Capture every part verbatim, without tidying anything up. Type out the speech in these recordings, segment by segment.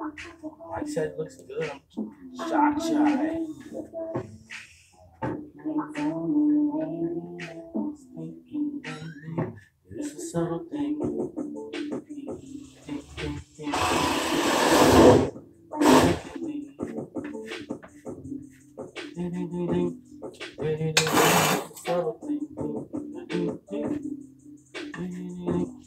Like I said, it looks good. I'm shot shy. It's a subtle thing. Subtle thing.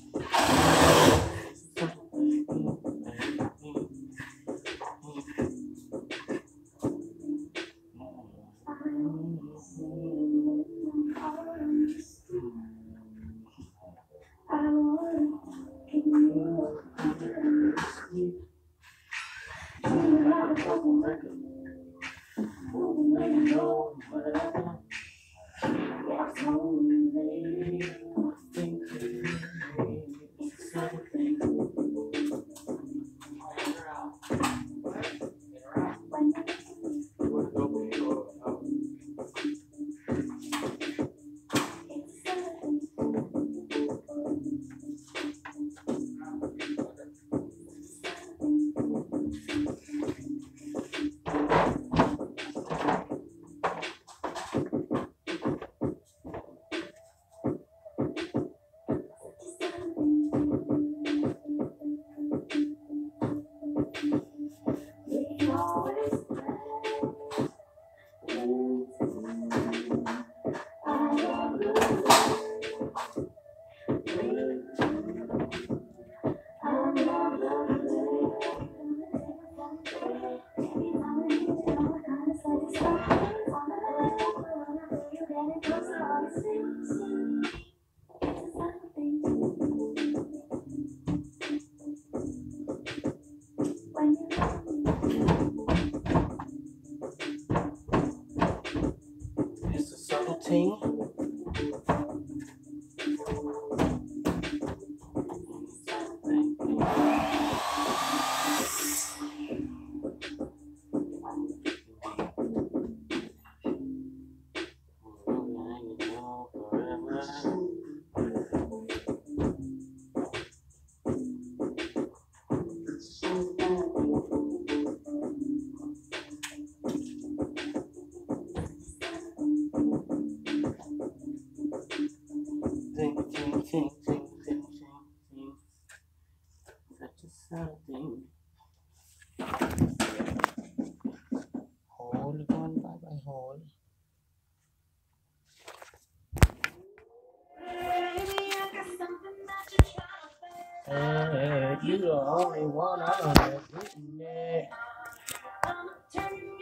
It's a subtle thing. Ting, ting, ting, ting, ting, ting. Such a subtle thing. Hole, one by by hole. Hey, you the only one I know that's written there.